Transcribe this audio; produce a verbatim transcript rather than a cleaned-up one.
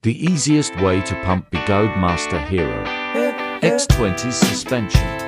The easiest way to pump Begode Master Hero Ex twenty suspension.